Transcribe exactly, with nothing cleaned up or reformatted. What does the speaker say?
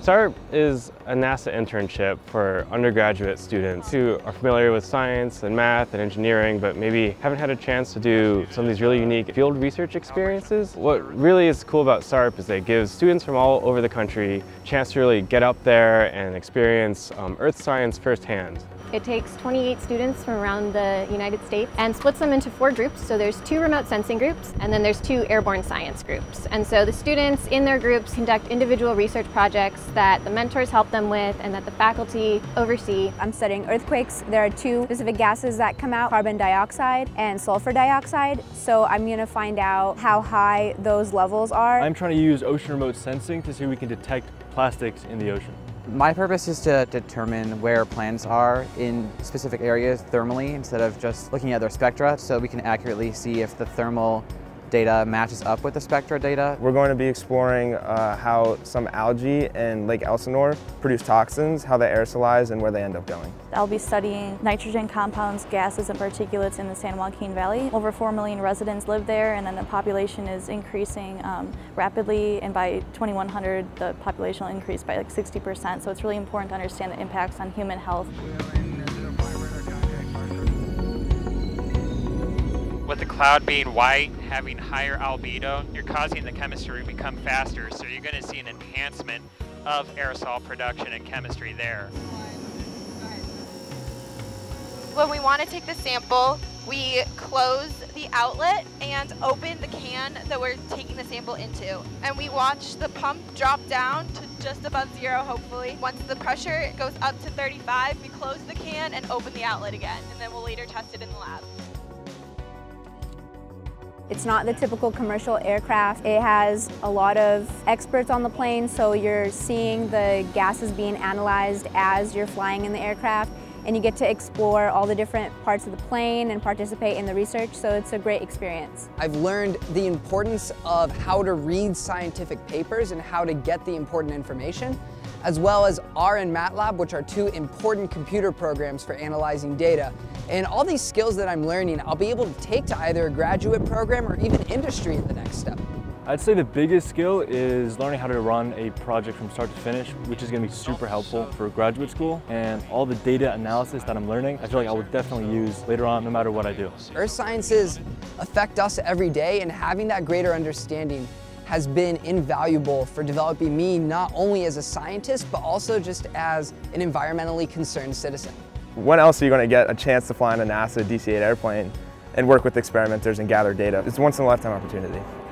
SARP is a NASA internship for undergraduate students who are familiar with science and math and engineering, but maybe haven't had a chance to do some of these really unique field research experiences. What really is cool about SARP is that it gives students from all over the country a chance to really get up there and experience um, earth science firsthand. It takes twenty-eight students from around the United States and splits them into four groups. So there's two remote sensing groups and then there's two airborne science groups. And so the students in their groups conduct individual research projects that the mentors help them with and that the faculty oversee. I'm studying earthquakes. There are two specific gases that come out, carbon dioxide and sulfur dioxide. So I'm going to find out how high those levels are. I'm trying to use ocean remote sensing to see if we can detect plastics in the ocean. My purpose is to determine where planets are in specific areas thermally instead of just looking at their spectra, so we can accurately see if the thermal data matches up with the spectra data. We're going to be exploring uh, how some algae in Lake Elsinore produce toxins, how they aerosolize, and where they end up going. I'll be studying nitrogen compounds, gases, and particulates in the San Joaquin Valley. Over four million residents live there, and then the population is increasing um, rapidly, and by twenty-one hundred the population will increase by like sixty percent, so it's really important to understand the impacts on human health. With the cloud being white, having higher albedo, you're causing the chemistry to become faster, so you're going to see an enhancement of aerosol production and chemistry there. When we want to take the sample, we close the outlet and open the can that we're taking the sample into. And we watch the pump drop down to just above zero, hopefully. Once the pressure goes up to thirty-five, we close the can and open the outlet again, and then we'll later test it in the lab. It's not the typical commercial aircraft. It has a lot of experts on the plane, so you're seeing the gases being analyzed as you're flying in the aircraft, and you get to explore all the different parts of the plane and participate in the research, so it's a great experience. I've learned the importance of how to read scientific papers and how to get the important information, as well as R and MATLAB, which are two important computer programs for analyzing data. And all these skills that I'm learning, I'll be able to take to either a graduate program or even industry in the next step. I'd say the biggest skill is learning how to run a project from start to finish, which is going to be super helpful for graduate school. And all the data analysis that I'm learning, I feel like I would definitely use later on no matter what I do. Earth sciences affect us every day, and having that greater understanding has been invaluable for developing me not only as a scientist, but also just as an environmentally concerned citizen. When else are you going to get a chance to fly on a NASA D C eight airplane and work with experimenters and gather data? It's a once in a lifetime opportunity.